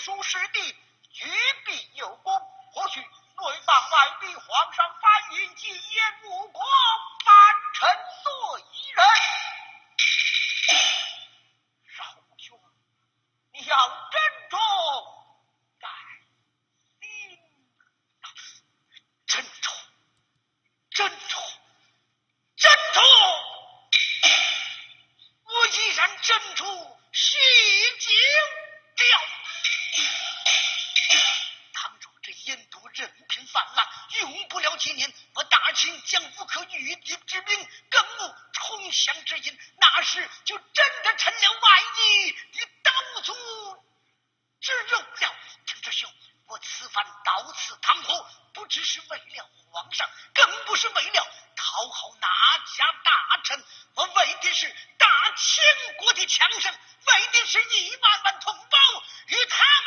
书师弟，举笔有功，或许内邦外逼皇上翻云及言误国，凡臣所宜人。少兄，你要珍重，在心，珍重，珍重，珍重。我依然珍出虚惊掉。倘若这燕都任凭泛滥，用不了几年，我大清将无可御敌之兵，更无重降之因，那时就真的成了万一的刀俎之肉了。听着兄，我此番到此堂口，不只是为了皇上，更不是为了讨好哪家大臣，我为的是大清国的强盛，为的是1万万同胞与他